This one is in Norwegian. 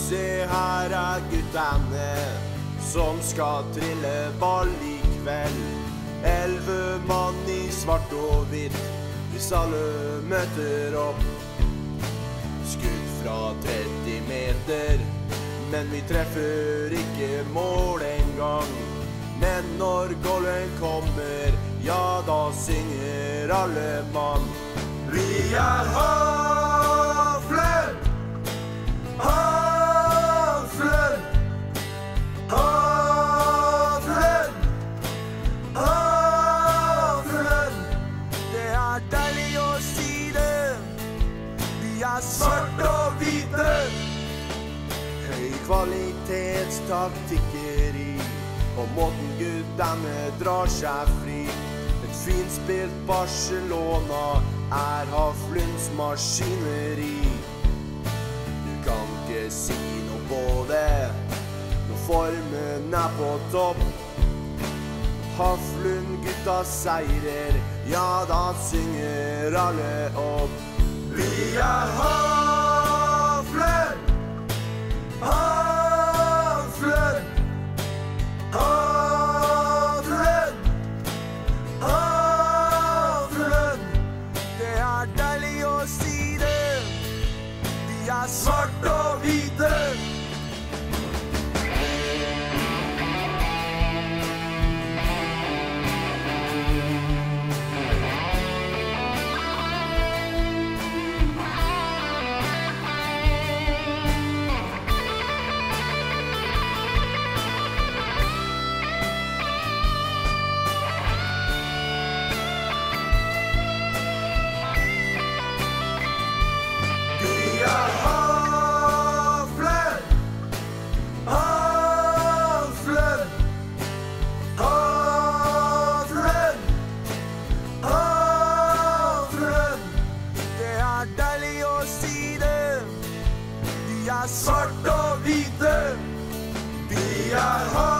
Se her er guttene som skal trille ball i kveld. 11 mann i svart og hvitt, hvis alle møter opp. Skudd fra 30 meter, men vi treffer ikke mål en gang. Men når goalen kommer, ja da synger alle mann. Vi er Hafløn, Hafløn, Hafløn, Hafløn. Det er deilig å si det, vi er svart og hvite. Høy kvalitetstaktikkeri, og måten guttene drar seg fri. Et finspilt Barcelona er Haflunds maskineri. Du kan ikke si noe på det når formen er på topp. Haflund gutta seirer, ja da synger alle opp. Vi er Haflund, Haflund, Haflund, Haflund. Det er deilig å si det, vi er svart og hvite. Svart og hvite, vi er